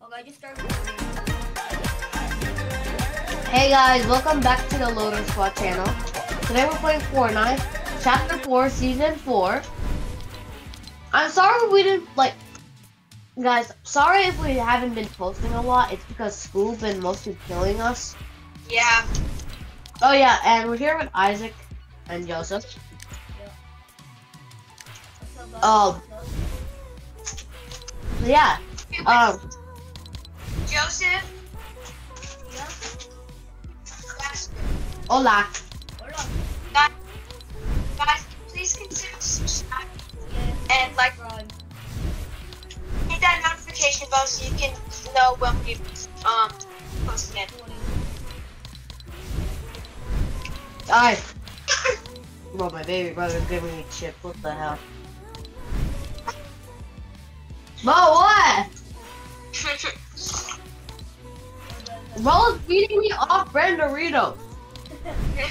Okay, I just started recording. Hey guys, welcome back to the Loader Squad channel. Today we're playing Fortnite, Chapter 4, Season 4. I'm sorry we didn't, guys, sorry if we haven't been posting a lot. It's because school's been mostly killing us. Yeah. Oh yeah, and we're here with Isaac and Joseph. What's up, Yeah, Joseph. Yeah? Jasper. hola. Hold on. Guys, please consider subscribing Yeah. and hit that notification bell so you can know when we post it. Alright. Bro, my baby brother's giving me chips. What the hell? Bro, what? Bro's beating me off brand Doritos. Okay,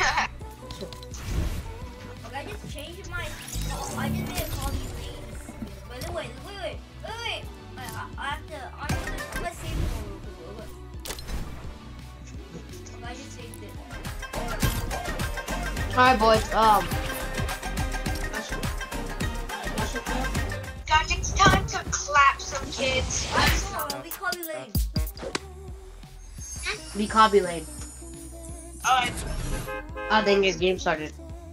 I just changed my. I just made a call these names. Wait. I have to. I'm gonna save it real quick. Okay, I just saved it. Alright, boys. Guys, it's time to clap some kids. We call you lame. We copy lane. Alright. I think his game started.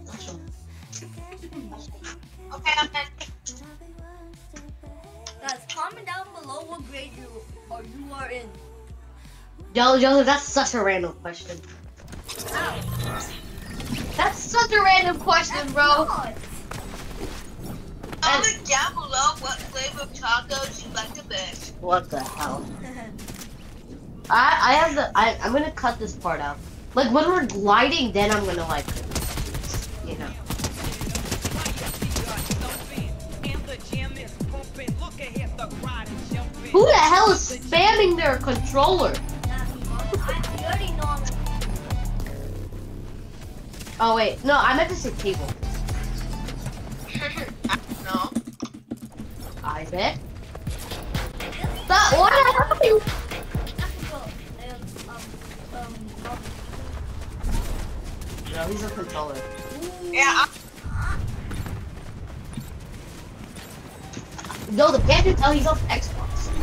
Okay, I'm in. Guys, comment down below what grade you are in. Joseph, that's such a random question. Ow. That's such a random question, bro. Not. Comment down below what flavor of tacos you like the best. What the hell? I'm gonna cut this part out. Like when we're gliding, then I'm gonna you know. Who the hell is spamming their controller? You already know I'm. Oh wait, no, I meant to say table. No. Isaac. What happened? No, he's a controller. Yeah. No, the can't you tell he's off Xbox.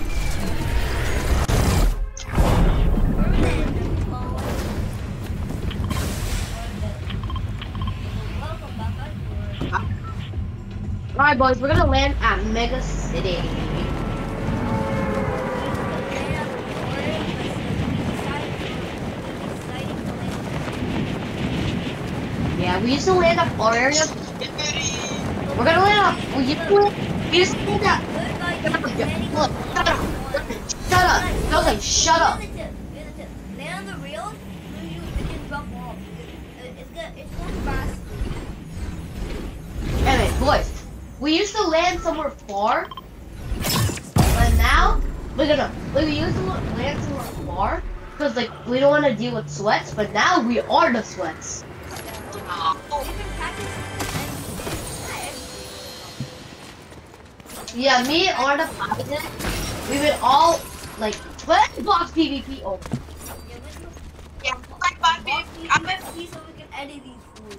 Alright boys, we're gonna land at Mega City. Yeah, we used to land up our area. We're gonna land up. We used to land up. Shut up. Okay, shut up. Land on the rails, it can drop off. It's going fast. Anyway, boys, we used to land somewhere far, but now we used to land somewhere far because we don't want to deal with sweats. But now we are the sweats. Yeah, me and Arna Python, we would all let's box PvP over. Yeah, like my baby. So we can edit these fools.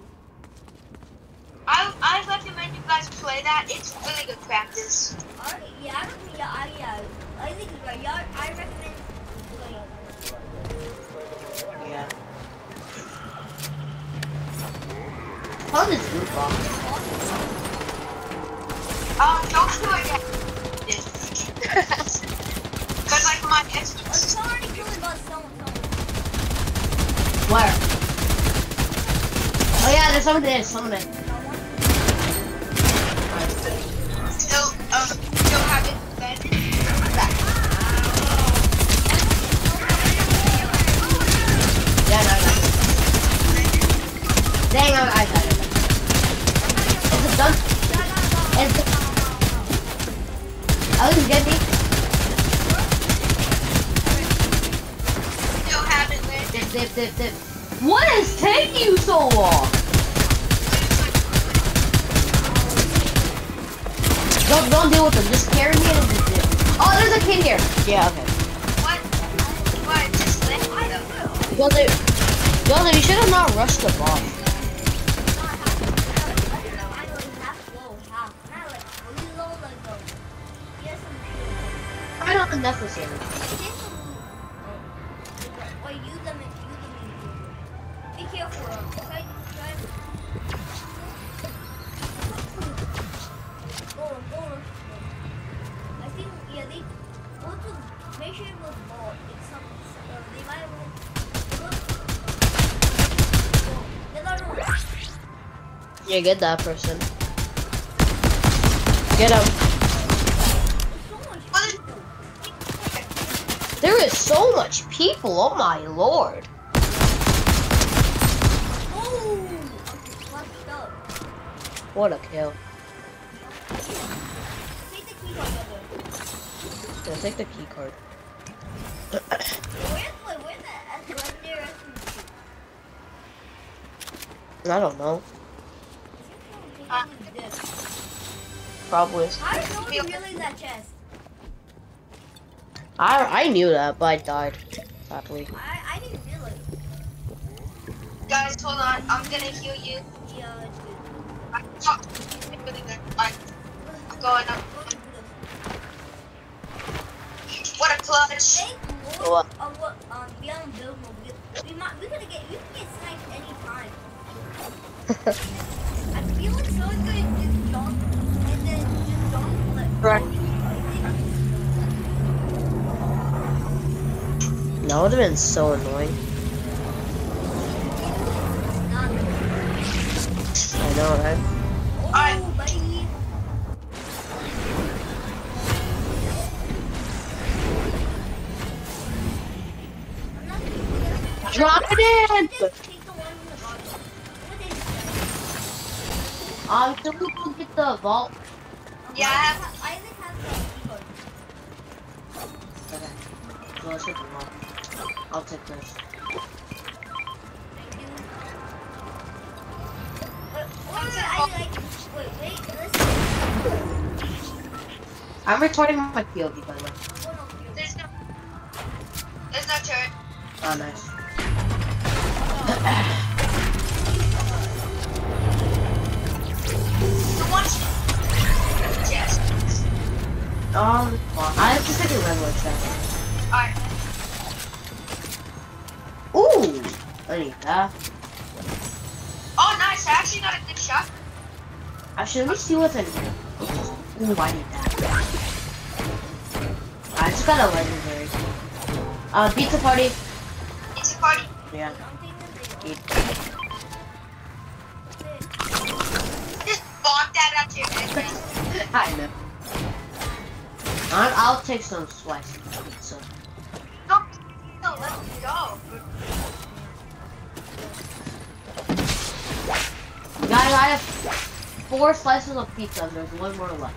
I recommend you guys play that. It's really good practice. I think it's right. Yeah, I recommend playing. Yeah. How does this box? Don't do it yet. Cause my It's already killing about someone. Where? Oh yeah, there's someone there. Still haven't landed. Yeah, no. Dang, I got it. Is it done? Oh, you get me? Still haven't landed. Dip. What is taking you so long? Don't deal with them. Just carry me and just dip. Oh, there's a kid here. Yeah, okay. Well, you should have not rushed the ball. Kind of unnecessary. Be careful, okay? I think, yeah, they want to make sure it was ball. It's something, they might want Yeah, get that person. Get him. There is so much people, oh my lord. What a kill. Yeah, take the key card. I don't know. Probably. How did no one realize that chest? I knew that, but I died. Sadly. I didn't realize. Guys, hold on. I'm gonna heal you. Yeah, I'm really good. I'm going up. What a clutch! What? We can get sniped anytime. I feel like someone's gonna just jump and then just jump like Right. That would have been so annoying. I know, right? Oh, buddy. Drop it in! Can we go get the vault? Yeah, I have. I think have the Okay. So let's hit the vault. I'll take this. Wait, I'm retorting my POV, by the way. There's no turret. Oh, nice. Yes. I have to take a regular check. Alright. Ooh! I need that. Oh, nice. I actually got a good shot. Actually, let me see what's in here. Ooh, I need that. I just got a legendary. Pizza party. It's a party. Yeah. Just bomb that out to your head, man. I know. I'll take some slices of pizza. No, let's go. Guys, I have 4 slices of pizza and there's 1 more left.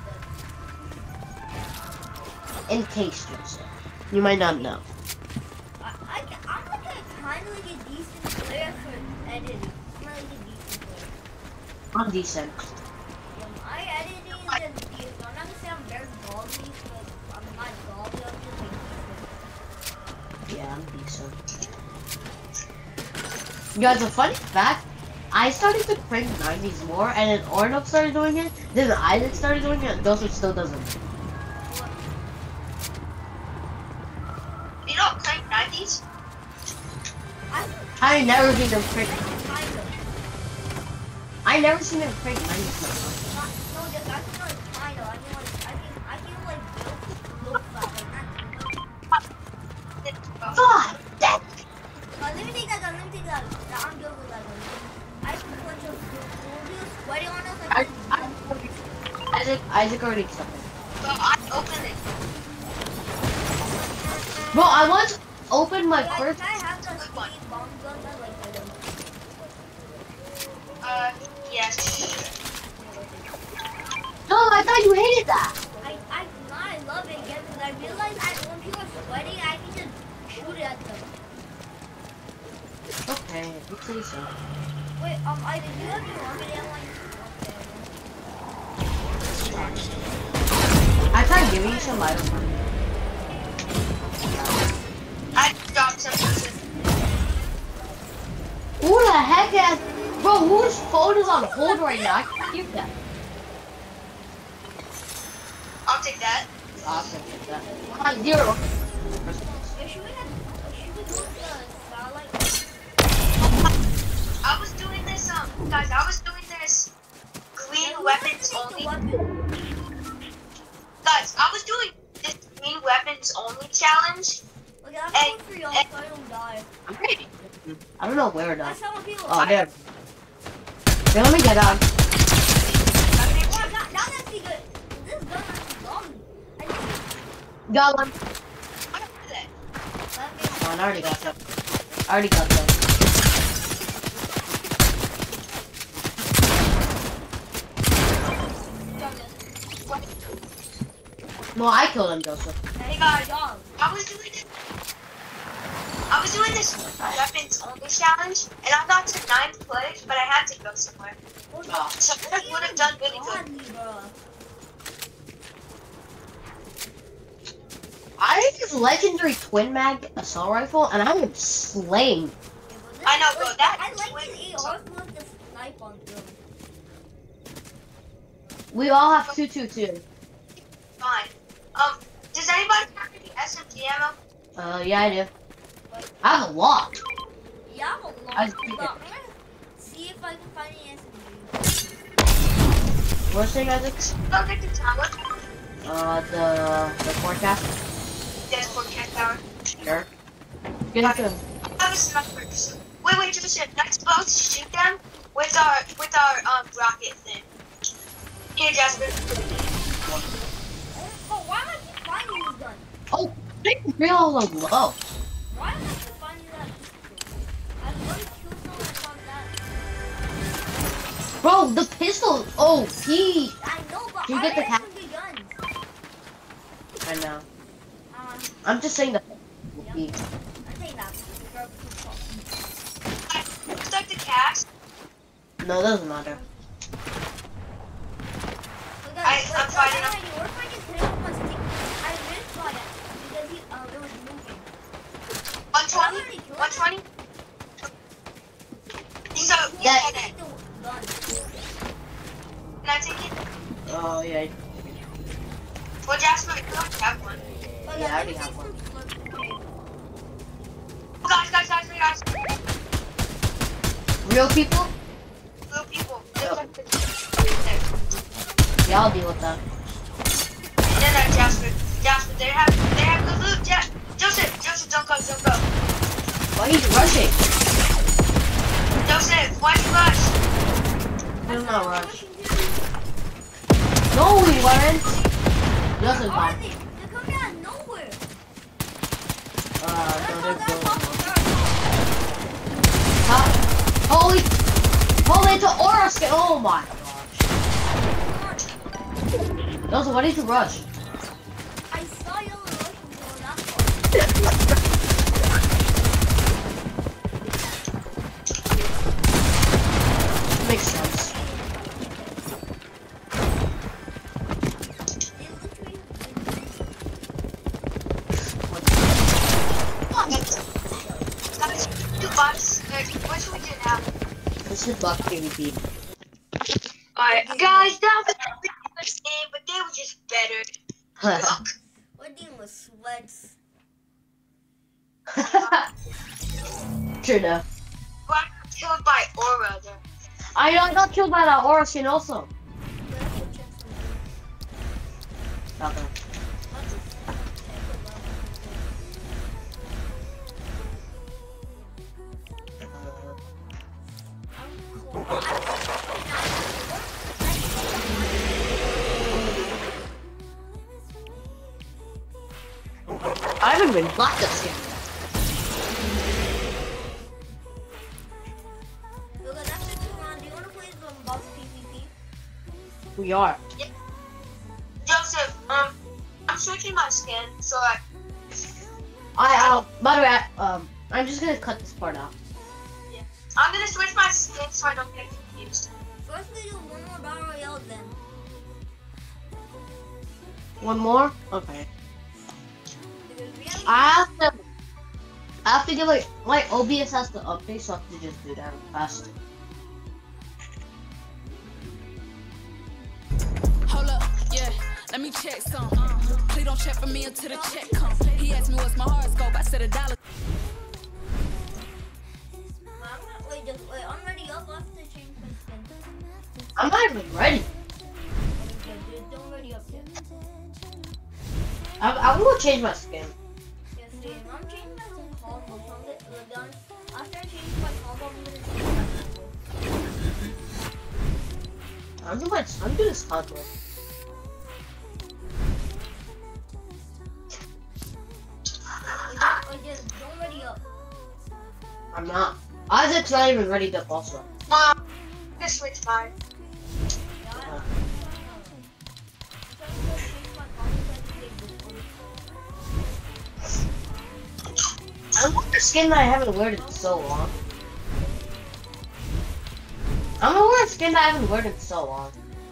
In case you might not know. I'm like a kind of like a decent player for editing. I'm like a decent player. I'm decent. My editing is decent. I'm not gonna say I'm very godly, but I'm not godly. I'm just like Yeah, I'm decent. Guys, a funny fact, I started to crank 90s more, and then Ornok started doing it, then Isaac started doing it, and Joseph still doesn't. You don't crank 90s? I never seen them crank. kind of. I never seen them crank 90s. No, just I feel like kind of. I feel like built flat, like not too much. God, that. Let me take that gun. I'm good with that gun. I have a bunch of sweating on us. Isaac already accepted. So I opened it. Bro, I want to open my Can first. I have the speed bomb gun? I like that. Yes. No, I thought you hated that. I love it again because I realize when people are sweating, I can just shoot at them. Okay, you say so. Wait, I did you have your rocket airline? I tried giving you some light. I dropped some pieces. whose phone is on hold right now? I can't hear that. I'll take that. Awesome. Zero. Yeah, should we do the satellite? I was doing this, guys, I was doing this green weapons only. Guys, I was doing this green weapons only challenge. Okay, I'm going for y'all so I don't die. I'm ready. I don't know where though. That's how people. Oh, there. Okay, let me get on. Wow, now that's pretty good. This gun is long. Got one. What is it? Oh, I already got that. I already got that. No, I killed him, Joseph. Hey guys, I was doing this weapons only challenge, and I got to 9th place, but I had to go somewhere. So I would have done really good. I have this legendary twin mag assault rifle, and I am slaying. I know, bro. That I like this AR with the snipe on them. We all have 222. Fine. Does anybody have any SMG ammo? Yeah, I do. I have a lot. Yeah, I'm a lot. I But I'm gonna see if I can find any SMG. Worst thing, Isaac? Go get the tower. The forecast. There's forecast tower. Sure. Get into him. I have a sniper. Wait, just not supposed to shoot them with our rocket thing. Here, Jasper. Oh, why am I keep finding this gun? Oh, big real low. Why am I keep finding that? I already killed someone I found that. Bro, the pistol. Oh, P. I know, but Can you I get the have some good guns. I know. I'm just saying the P. I think that's Looks like the cast. No, doesn't matter. I'm fighting him. What if I just hit him with my stick? I missed by it because he it was moving. 120? 120? He's out. Yeah. I take the gun. Can I take it? Oh, yeah. Well, Jasper, I don't have one. Oh, Yeah, I let me already have take one. Oh, guys. Real people? Blue people. Yeah, I'll deal with that. No, Jasper, they have good loot. Joseph, don't go. Why are you rushing? Joseph, why'd you rush? There's no rush. No, we weren't. Doesn't Are matter. they? They're coming out of nowhere. No, they're That's good. awesome. Holy, it's an aura skin. Oh my gosh. Joseph, why did you rush? I saw you rushing for that one. Makes sense. Guys, 2 bucks. What should we do now? This is Buck PvP. Alright, guys, that was the first game, but they were just better. What game was sweats? True enough. Well, I got killed by Aura there. I got killed by that aura skin also. Okay. I haven't been blocked this game. Look, that's the 2 round. Do you want to play some boss PvP? We are. Yeah. Joseph, I'm switching my skin, so By the way, I'm just gonna cut this part out. yeah. I'm gonna switch my skin so I don't get confused. First, we do one more battle royale, then. One more? Okay. Because we have I have to give like my OBS has to update, so I have to just do that fast. Let me check some. Please don't check for me until the check come. He asked me what's my horoscope. I said $1. Wait, I'm ready up. I have to change my skin. I'm not even ready. Okay, dude, don't ready up yet. I'm gonna change my skin. Yes, dude, I'm changing my combo. After I change my combo, I'm gonna change my I'm doing this combo. Don't ready up. I'm not. Isaac's not even ready to also. This switch mine. I want the skin that I haven't worn in so long. I'm gonna wear a skin that I haven't worn in so long.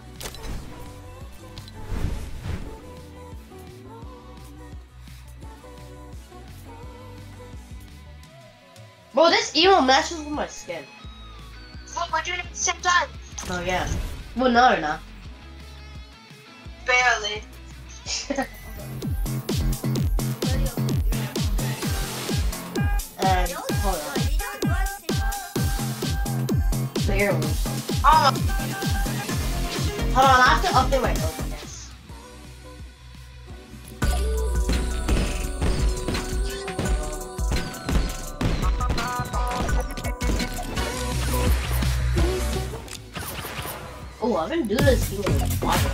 Bro, this emo matches with my skin. Well, we're doing it at the same time. Oh yeah. Well, no, no. Barely. Hold on. Barely. Oh. Hold on, I have to update my openness. Oh, I've been doing this game with water.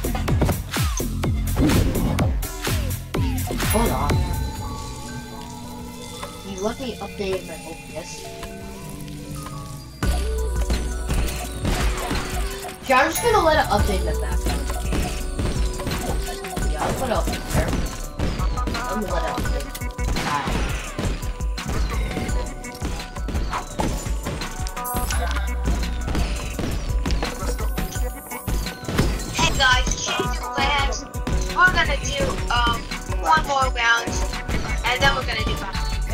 Hold on. You let me update my OPS. Okay, I'm just gonna let it update the background. Yeah, I'll put it up there. I'm gonna let it update. Hey guys, change of plans. We're gonna do one more round, and then we're gonna do back.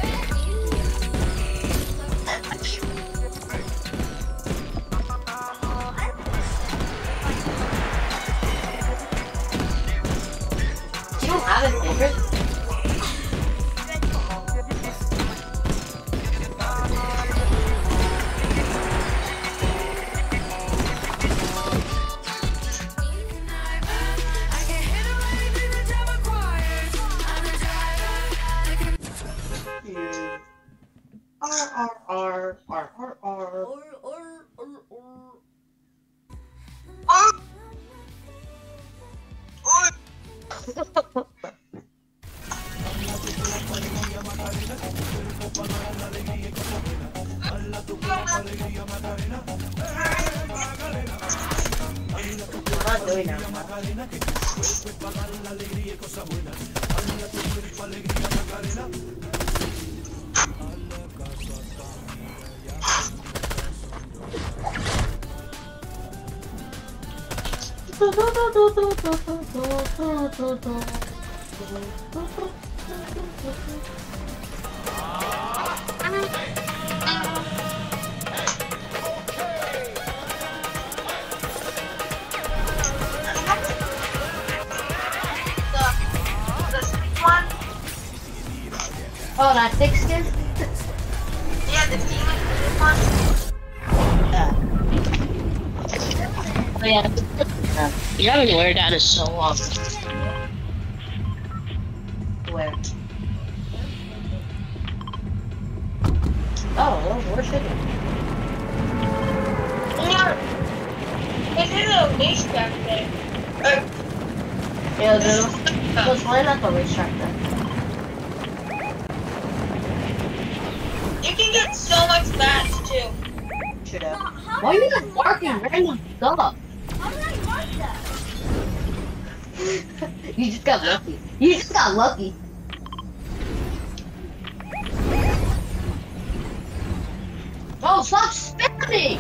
You don't have a favorite? I'm not doing that. Oh, that thick skin? Yeah, the demon one. Oh yeah. You haven't worn that in so long. Where? Oh, well, where should it? It's in a racetrack there. Yeah, let's land at the racetrack then. You can get so much bats too. Should have. Why are you just barking random stuff? How did I mark that? You just got lucky. You just got lucky. Oh, stop spamming!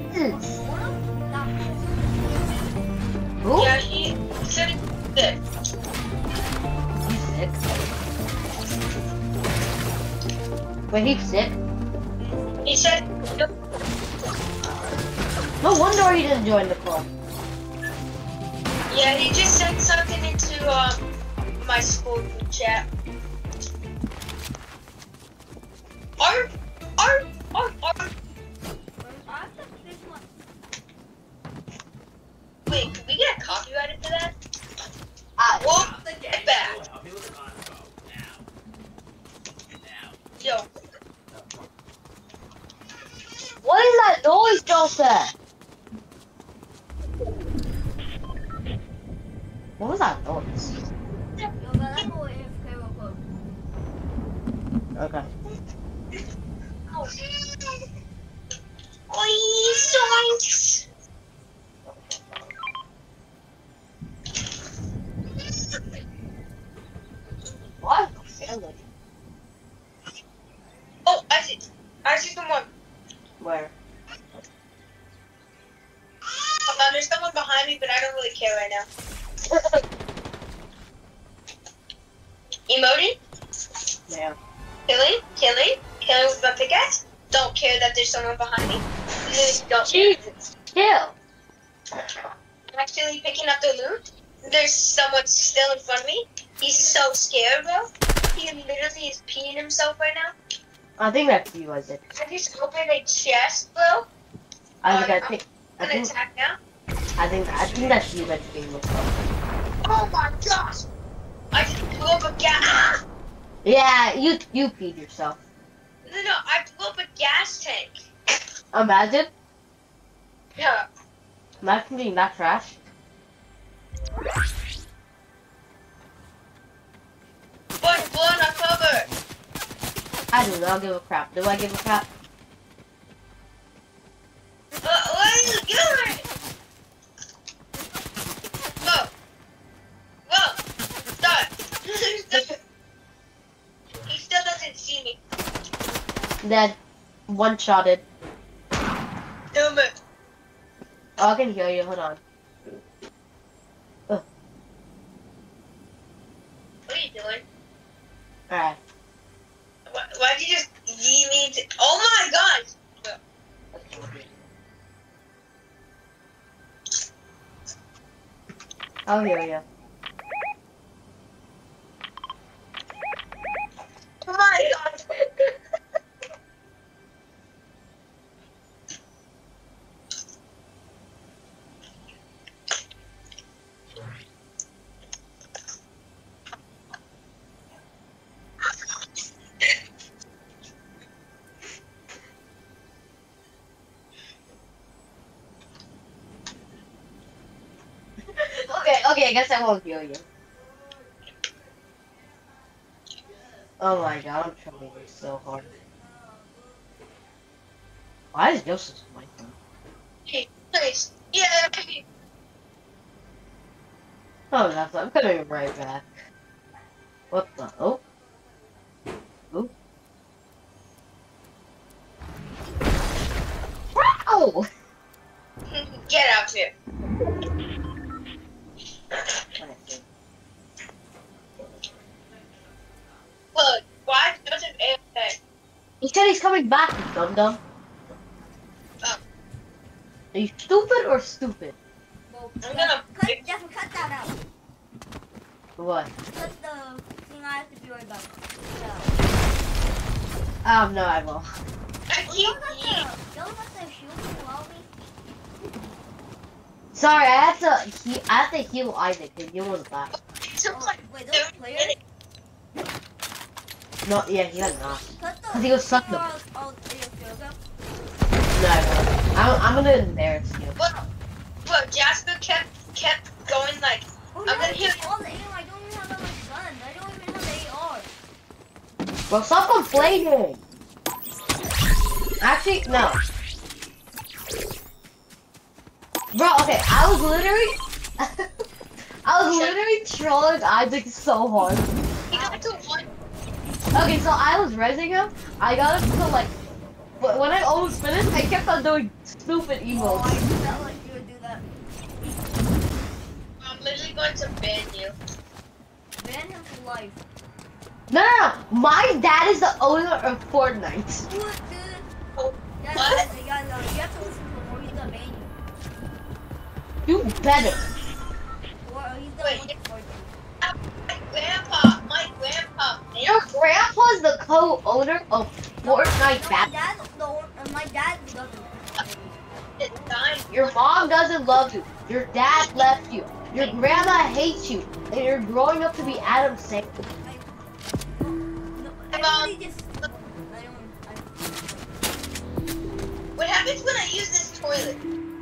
Who? Yeah, he said he's sick. He's sick. Wait, he's sick? He said, No wonder he didn't join the club. yeah, he just said something in to my school group chat. Art. I have to fix my. Wait, can we get copyrighted for that? Well, Get back. Yo, what is that noise, Joseph? What was that noise? Yo, but I'm going AFK real quick. Okay. oh, zoinks. What? Oh, I see someone. Where? Hold on, there's someone behind me, but I don't really care right now. Emoting? Yeah. Killing with my pickaxe. Don't care that there's someone behind me. Literally don't. Jesus, chill. Actually picking up the loot. There's someone still in front of me. He's so scared, bro. He literally is peeing himself right now. I think that's you, Isaac. I just opened a chest, bro. I I'm think gonna attack now. I think that's you that's being looked up. Oh my gosh! I just blew up a gas. Yeah, you peed yourself. No, I blew up a gas tank. Imagine. Yeah. Imagine being that trash. But blow on cover. I do not give a crap. Do I give a crap? What are you doing? Whoa, stop. He still doesn't see me. Dead. One-shotted. Damn it. Oh, I can hear you. Hold on. What are you doing? Alright. Why'd you just leave me to... Oh my gosh! I'll hear you. Oh my god! Okay, I guess I won't hear you. Oh my god, I'm trying this so hard. Why is Joseph's mic on? Hey, please. Yeah, okay. Oh, that's I'm coming right back. What the? Oh. Oh. Wow! Get out here. Look, why is Joseph AFK? He said he's coming back, you dum-dum. Oh. Are you stupid or stupid? Well, I'm gonna pick- Jasper, cut that out. What? Cut the thing I have to be right back. No, I won't. I keep Y'all got the shield to allow me? Sorry, I have to heal Isaac because you was back. Wait, those players? No, yeah, he got not. Cut the... Because he was sucked up. Oh, No, I won't. I'm gonna embarrass you. Look, Jasper kept going like, Oh, I'm no, gonna hit all the aim. I don't even have that much gun. I don't even have AR. Well, stop complaining. Actually, no. Bro, okay, I was literally trolling Isaac so hard. he got to one. Okay, so I was resing him. I got him to like, when I almost finished, I kept on doing stupid Oh, emotes. I felt like you would do that. I'm literally going to ban you. Ban him for life. No. My dad is the owner of Fortnite. What, dude? Oh, Yeah, what? you have to listen to him or he's gonna ban you. You better. Or he's gonna Wait. look for you. Your grandpa's the co-owner of Fortnite No, Battle. my dad doesn't. It's dying. Your mom doesn't love you. Your dad left you. Your grandma hates you. And you're growing up to be Adam Sandler. No, everybody just. What happens when I use this toilet?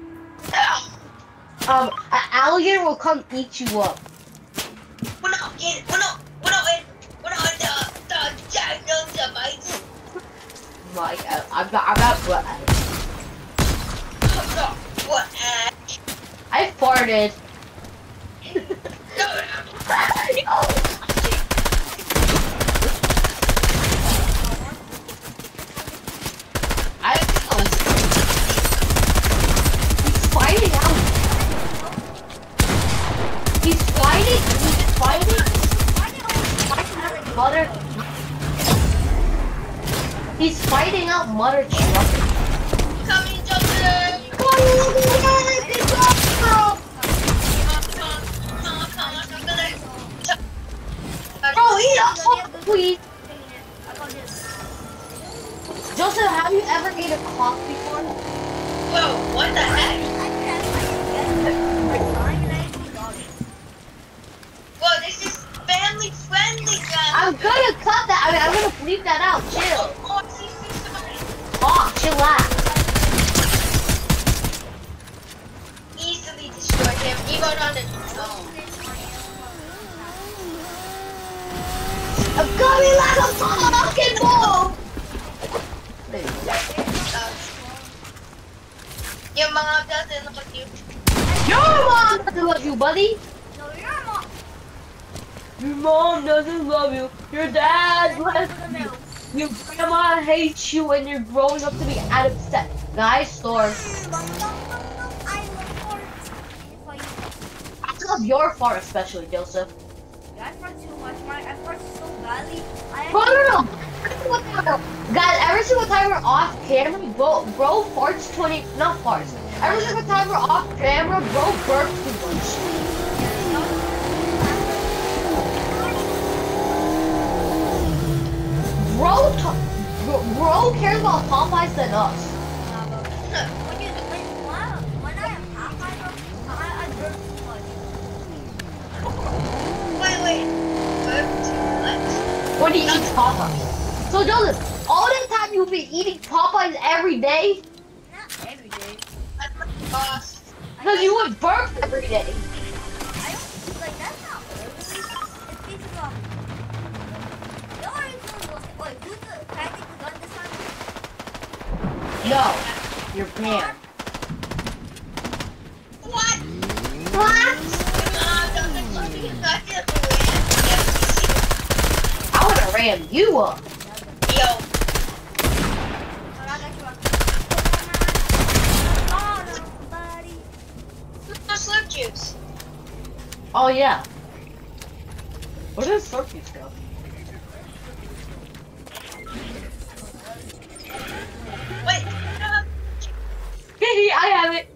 An alligator will come eat you up. We're not getting. We're not the dinosaurs. Like, I'm not what? What? I farted. He's fighting Mother. He's fighting out Mother Trucker. Coming, Justin. Bro, eat up, please. Joseph, have you ever ate a clock before? Whoa, what the heck? Whoa, this is family friendly, guys. I'm gonna cut that. I mean, I'm gonna bleep that out. Chill. Oh, see somebody. Oh, chillax. Easily destroyed him. He wrote on the I'm coming like a fucking bull. Your mom doesn't look at you. Your mom doesn't love you, buddy. No, your mom. Your mom doesn't love you. Your dad left you. Your grandma hates you and you're growing up to be Adam Sandler. Guys, store. I love your fart especially, Joseph. I fart too much. I fart so badly. No. Guys, every single time we're off camera, bro farts 20, not farts. Every single time we're off camera, bro burps too much. Bro cares about Popeyes than us. When I am Popeye, I burp too much. Wait. Burp too much? When he eats Popeyes. So Joseph, all the time you've been eating Popeyes every day? Not every day. I'm the boss. Because you would burp every day. I don't like that's not really. It's because no one is going to wait, who's the tactic the gun this time? No, you're banned. What? What? Doesn't love you. I would have ran you up. Yo. No slurp juice. Oh yeah. Where does Slurpees go? Wait. I have it.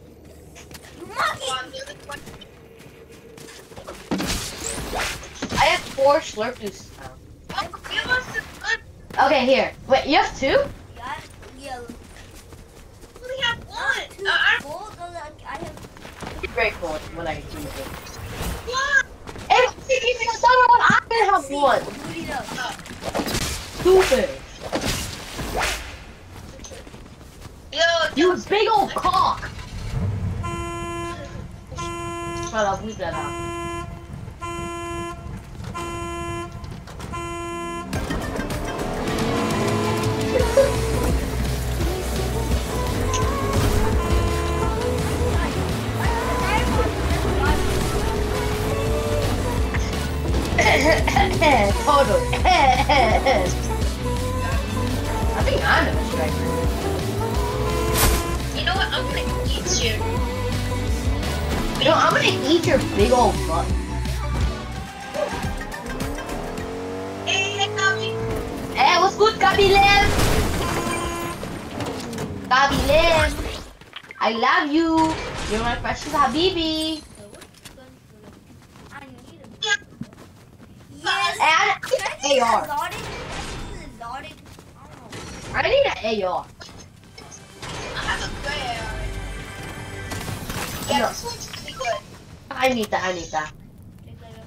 I have 4 Slurpees now. Oh, give us the good. Okay, here. Wait, you have 2? Yeah. We only have one. I have. You're grateful when I do it. What? If you give me a summer one, I'm gonna have one. Stupid. Yo, You big old cock. Shut up, leave that out. Totally. I think I'm a striker. you know what? I'm gonna eat you. You know, I'm gonna eat your big old butt. Hey, Tommy. Hey, what's good, Gabi Lim? Gabi Lim. I love you. You're my precious Habibi. Yes. And AR. Exotic? Exotic? I don't know. I need an AR. I have a gray AR. Yeah, No. this one's pretty good. I need that. I need that. Take that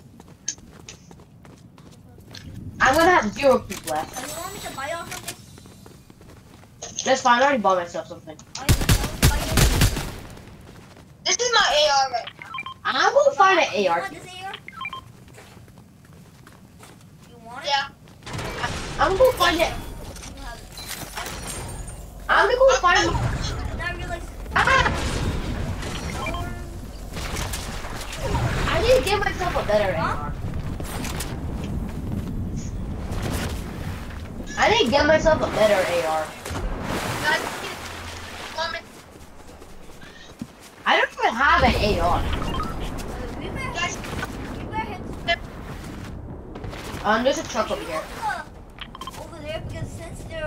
out. I'm gonna have 0 people left. You want me to buy off something? That's fine. I already bought myself something. This is my AR right now. I'm gonna find an You AR. want this AR? You want it? Yeah. I'm gonna find it. You have it. I'm gonna go find. Now I realize Ah! I need to give myself a better AR. I need to get myself a better AR. I don't even have an AR. we better hit There's a truck over here. over there because since they're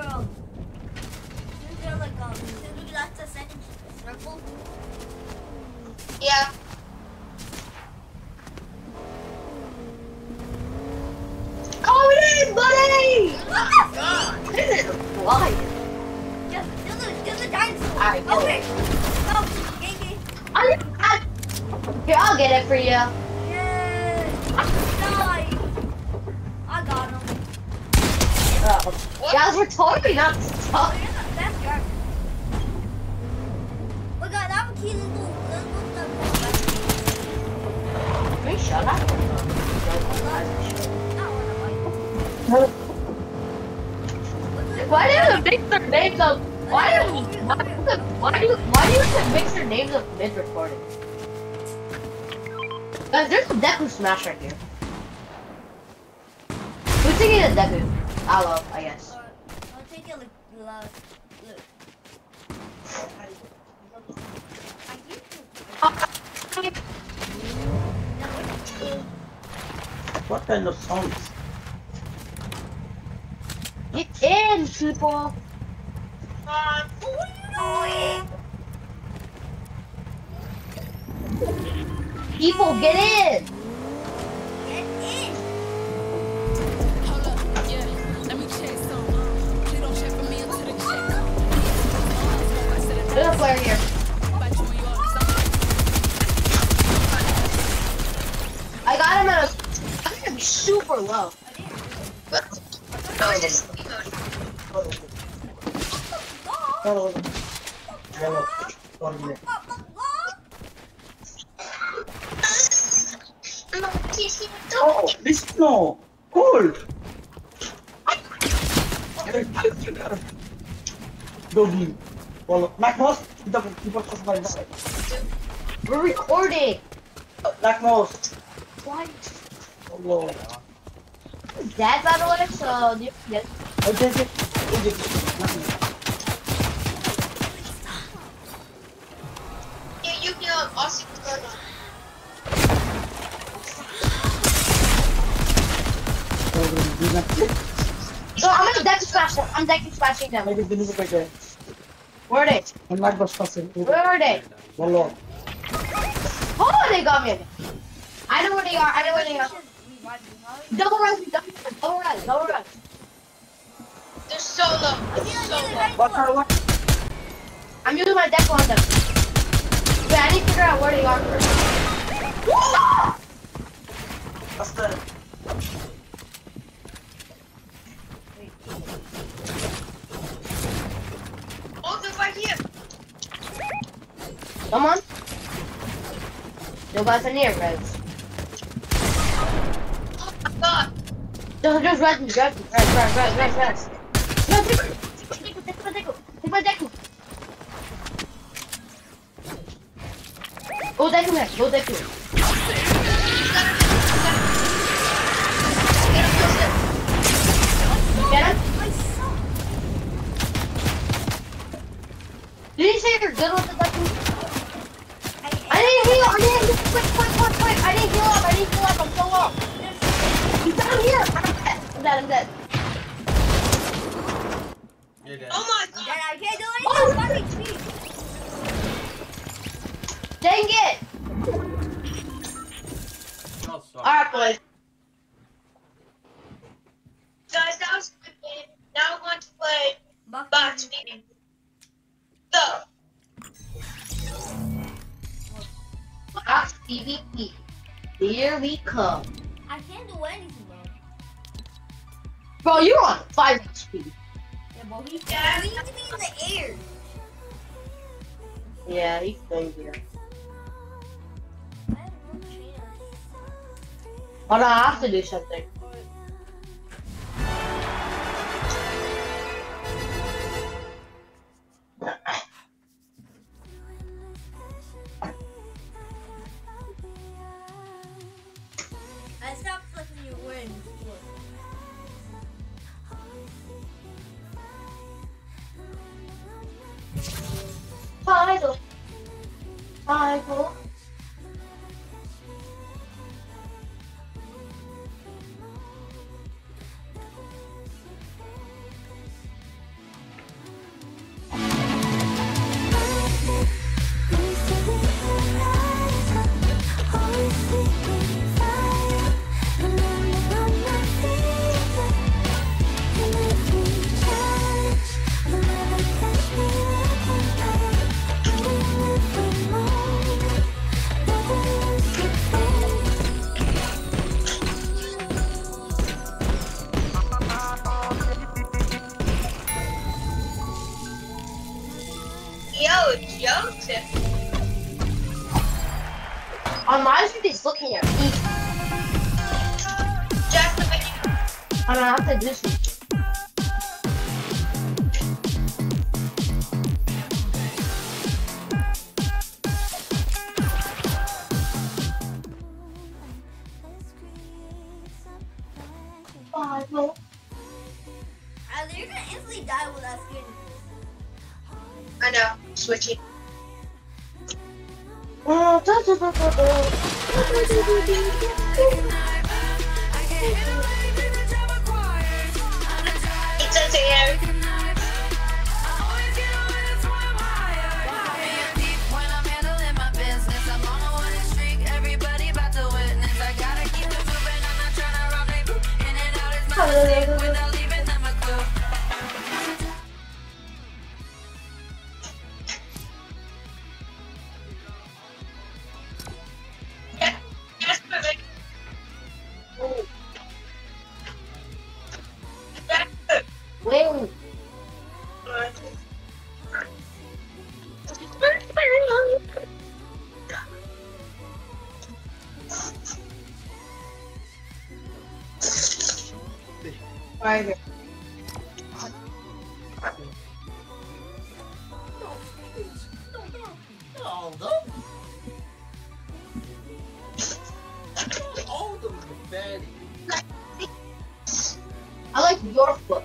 like since we got the second circle. Yeah. Call it in, buddy! What the fuck? This is flying. Just a dinosaur. Alright, Oh go. wait. Oh, gang. Here, I'll get it for you. Yay. Die. I got him. Guys, we're totally not Oh, stuck. you're not that sharp. Oh god, I have a key. Let's go. Can you shut up? Why do the mix their names of why do you mix their names of mid recording? Guys, there's a Deku Smash right here. Who's taking a Deku? Aloe, I guess. I'll take it like last. Look. What kind of songs? Get in, people! What are you doing? People, get in! Get in. Hold up, yeah, let me check some. Please don't check for me until the check come. I said it There's a player here. about you and your design. I got him at a... I'm gonna be super low. Oh, this no. Cold. Doggy. Well, Black Mouse, We're recording! Black Mouse. What? Hello. That's by the way, so you can get... Yeah, you can also turn on. So I'm gonna deck smash them. I'm decking smashing them. Where are they? Where are they? Oh, they got me. I know where they are. I know where they are. Double run, double run, double run. They're so low. They're so low. I'm using my deck on them. Wait, I need to figure out where they are first. Oh, they're right here. Come on. Nobody's near, Reds. Oh my god. Just res. No, take my deck. Go deck him, go deck him. Get him? Did you say you're good with the deck? I didn't heal, quick. I didn't heal up, I'm so low. He's down here. I'm dead. You're dead. Oh my god. Then I can't do anything. Dang it. Oh, sorry. Alright, boys. speaking. So, Last PvP. Here we come. I can't do anything, bro. Bro, you're on 5 HP. Yeah, bro, we need to be in the air. Yeah, he's going here. I have no chance. But I have to do something. And stop flicking your wings. Look. Title. Title. yo, Joseph. On my street, it's looking at me. Jasper, And I have to do something. Bible. You're gonna instantly die with that skin. I know, switching. It's a there. Jasper, Wait. Right here. I like your foot.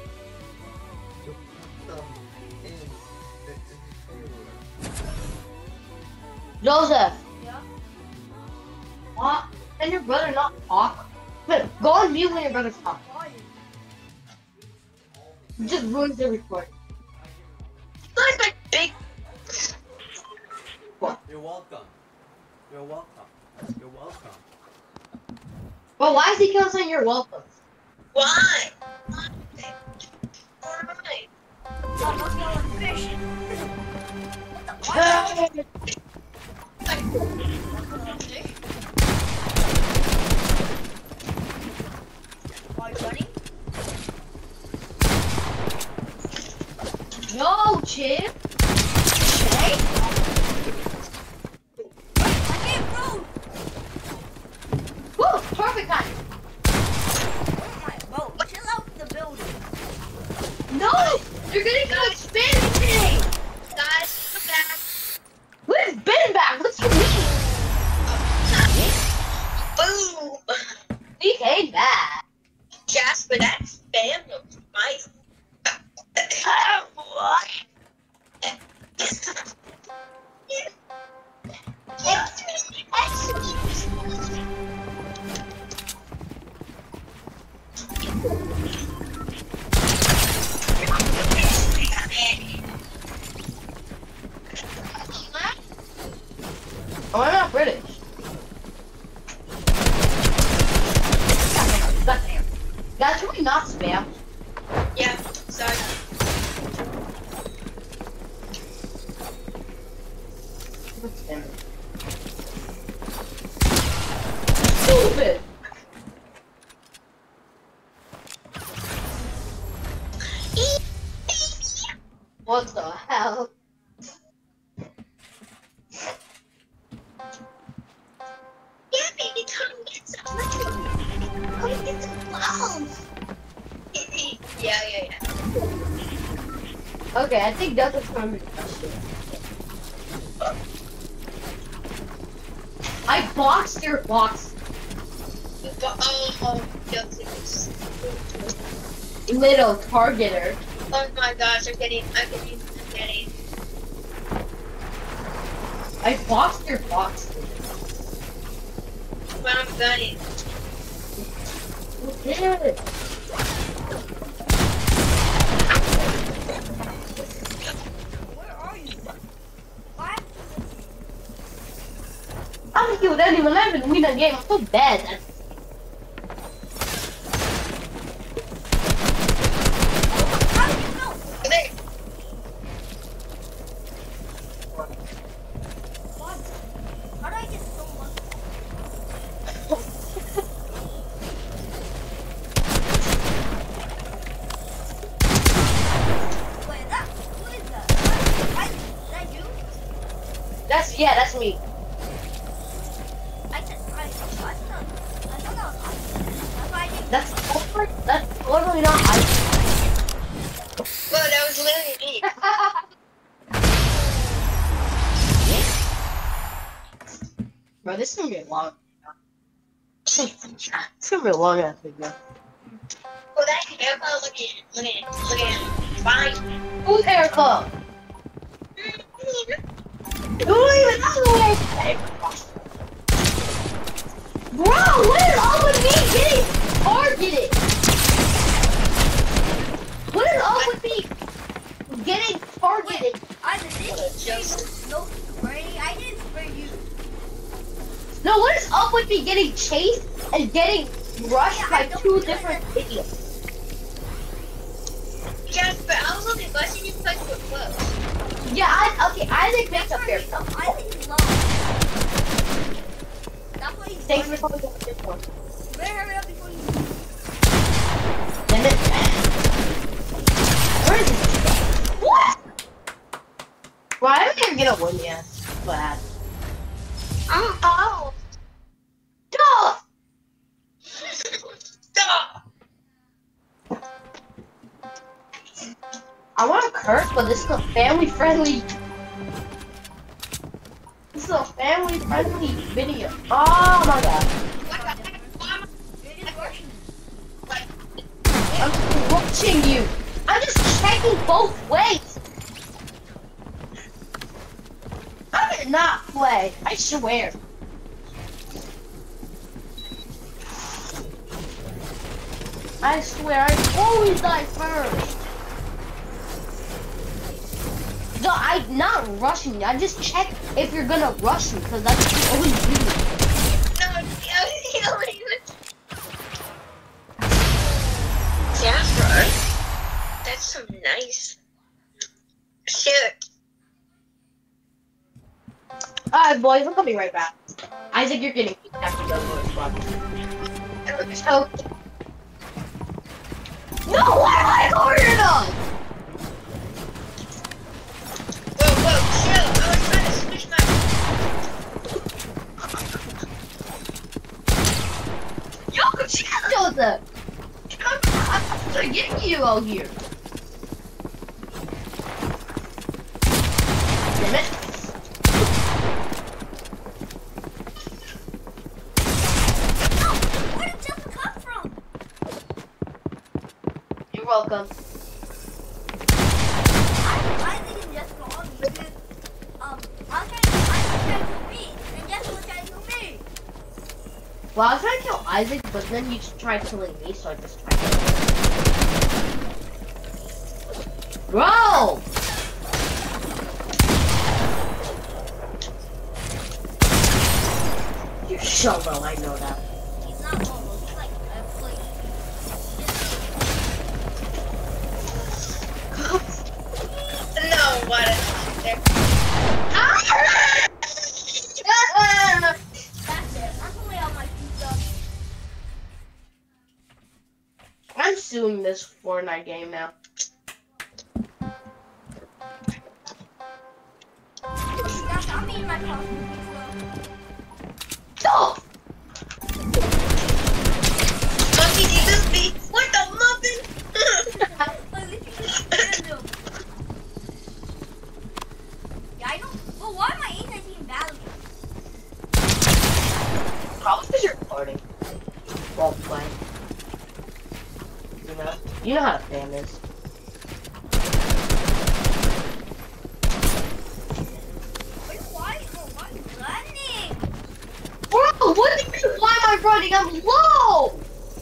Joseph. Yeah? What? Can your brother not talk? Wait, go on mute when your brother talks. Why? It just ruins the recording. Guys, my big. You're welcome. You're welcome. You're welcome. But why is he keep on saying you're welcome? Why? Why? Oh, must go with fish. What the? Why running? No, Chip. Hey? I can't move. Woo, perfect time. Oh my, bro, chill out the building. No, you're gonna go expand today. Guys, come back. Where's Ben back? What's your name? Boom. He came back. Jasper, that's spam of my. What? Oh, I'm not British. Guys, can we not spam? Yeah, sorry. What the hell? Yeah, baby, come get some. Come get some clothes. Yeah. Okay, I think that's what's going to be the best shit. I boxed your box. Oh, yes. Little targeter. Oh my gosh, I'm getting. I boxed your box. But I'm gunning. You did it. Where are you? What? I'm here with anyone. I haven't win a game. I'm so bad. How did you know? There. What? How did I get so much? Wait, who is that? Is that you? That's me. I thought that was Isaac. That's totally not I. Well, that was literally me. Bro, this is gonna be a long. It's gonna be a long ass video. Oh, that Erica, look at it. Fine. Who's Erica? Who even know who Erica? Bro, what is up with me getting targeted? What is up with me getting targeted? Isaac, didn't you say no spray? I didn't spray you. No, what is up with me getting chased and getting rushed by two different idiots? Jasper, I was only rushing you because you were close. Yeah, Isaac makes up here. Isaac is low. That's what he's Thanks for doing. coming to this one. You better hurry up before you. Damn it. Where is this? What? Well, I didn't even get a win yet. But. Oh. Duh! Stop. I want to curse, but this is a family-friendly. This is a family-friendly video. Oh my god. You're just rushing. I'm watching you. I'm just checking both ways. I did not play. I swear. I swear, I always die first. No, I'm not rushing you. I just check if you're gonna rush me, because that's what you always do. No, Jasper, that's some nice shit. Alright, boys, I'm coming right back. Isaac, you're getting kicked after the squad. So. No, why am I cornered up? Whoa, chill. I was trying to switch my. Yo, chill, Joseph. I'm getting you out here. Damn it. Where did Jasper come from? You're welcome. Isaac and Jasper on me. Because, I was trying to kill me, and Jasper was trying to kill me. Well, I was trying to kill Isaac, but then you tried killing me, so I just tried killing you. Bro! You're so low, I know that. He's not normal. He's like a flake. No, what? There. That's it. I'm gonna lay out my pizza. I'm suing this Fortnite game now. see my costume, No! Monkey, you just be. What the muffin? I literally just random. Yeah, I know. But why am I anti-team battling? Probably because you're recording. Well playing. You know how to fan this. Why are you running? Bro, what do you mean, why am I running? I'm low!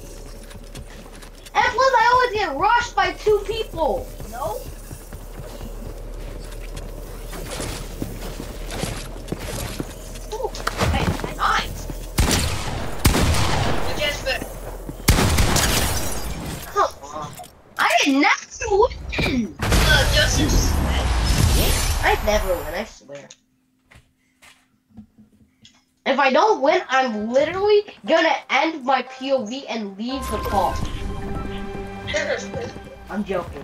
And plus, I always get rushed by 2 people. No. Ooh, hey, nice. Jasper. Come on. I did not win. Joseph's. I never win, I swear. If I don't win, I'm literally gonna end my POV and leave the call. I'm joking.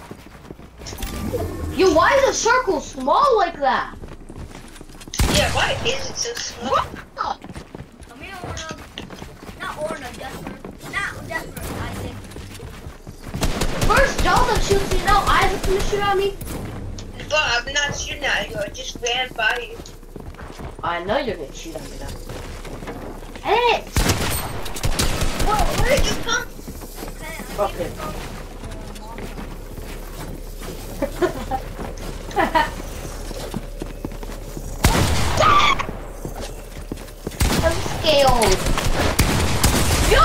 Yo, why is the circle small like that? Yeah, why is it so small? Come here, Orna. Not Orna, Jasper. Not Jasper, Isaac. First, Joseph shoots you now. Isaac's gonna shoot at me. But I'm not shooting at you. I just ran by you. I know you're gonna shoot at me now. Hey! Whoa, where did you come? Okay. I'm scared. Yo!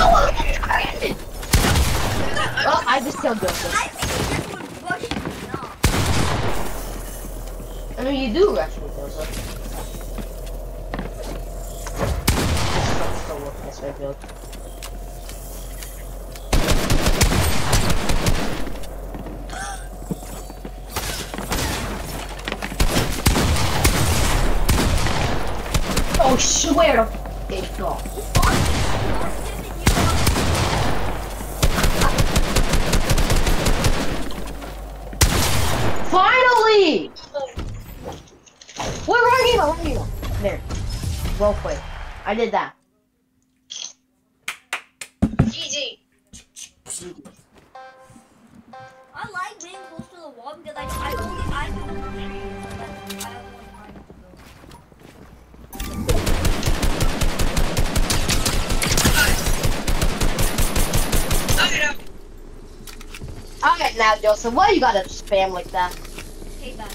Oh, I just killed Joseph. I think he just would rush me now. I mean, you do rush me, Joseph. This still working, that's my build. Oh, swear to God. Finally! Wait, run here. There. Well played. I did that. GG. I like being close to the wall because I can the trees. So that's I have more time to go. Alright, now, Joseph, why you gotta spam like that? Payback.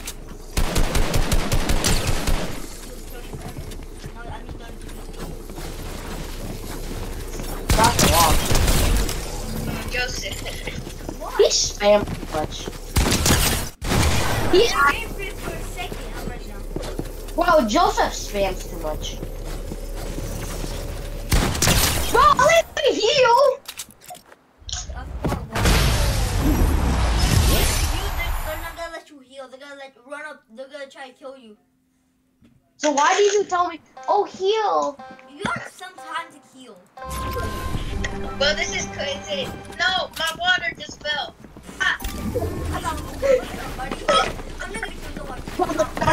That's long. Joseph. He spammed too much. He, I'm free for a second. I'm right now. wow, Joseph spams too much. Bro, let me heal! They're not gonna let you heal. They're gonna let you run up. They're gonna try to kill you. So why did you tell me, oh, heal? You got some time to heal. Well, this is crazy. No, my water just fell. Ah. I got somebody. I'm not gonna kill the one. Go,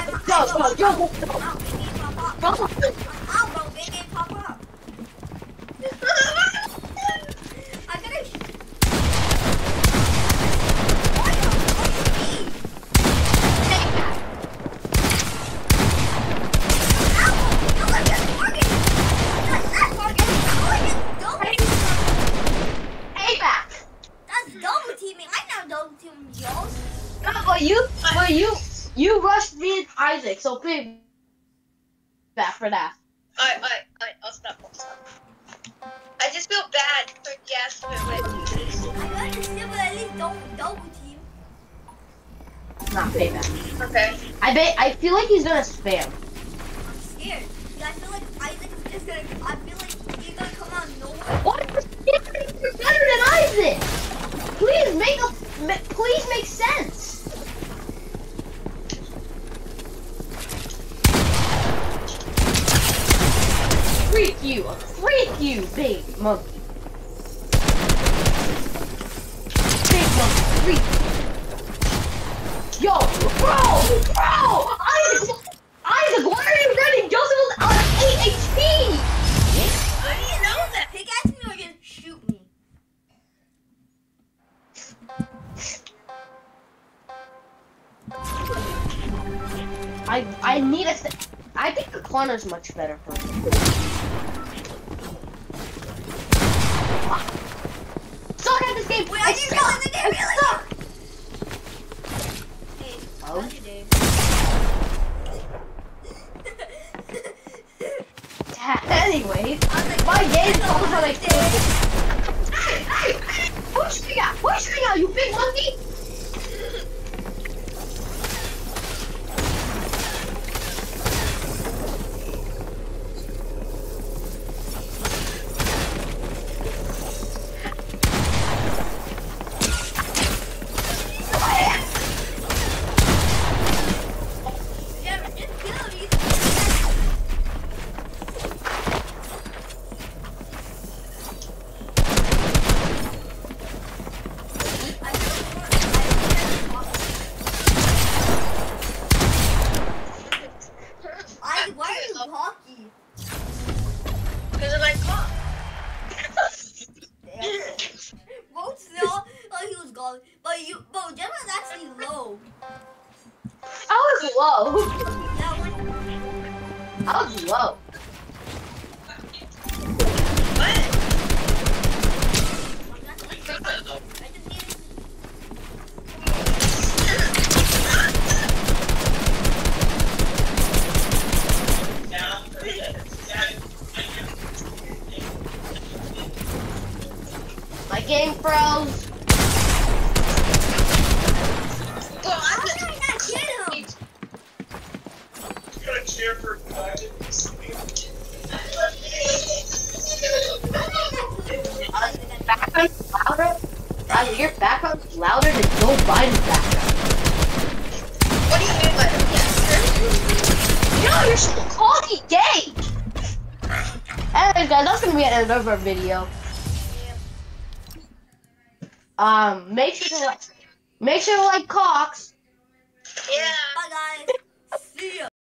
Bro, game pop up. I gotta. Payback! That's double teaming. I know double teaming, y'all. No, but you rushed me and Isaac, so pay back for that. I'll stop. I just feel bad for Jasper when he does. I understand, but at least don't double team. Not payback. Okay. I feel like he's gonna spam. I'm scared. I feel like Isaac is just gonna. I feel like he's gonna come out of nowhere. What? You're better than Isaac! Please make sense! Freak you, big monkey. Big monkey, freak. Yo, bro! Isaac, I need a. I think the corner's much better for me. Suck at this game. Wait, I didn't realize I didn't realize. Hey, Oh. how's your day? Anyways, I was like, my game's "Hello, also how's like. your day?" Hey! Push me out! Push me out, you big monkey! Yeah, just kill me. Why are you cocky? Because I like cock. Bo still, oh, he was gone. But Gemma is actually low. I was low. Yeah, when, I was low. What? I just needed My game froze. Well, How did I not get him? Got a chair for Background's louder. Your background's louder than Joe Biden's background. what do you mean by that? Yo, you're so cocky, gay. Anyways, guys, that's gonna be the end of our video. Make sure to like Cox.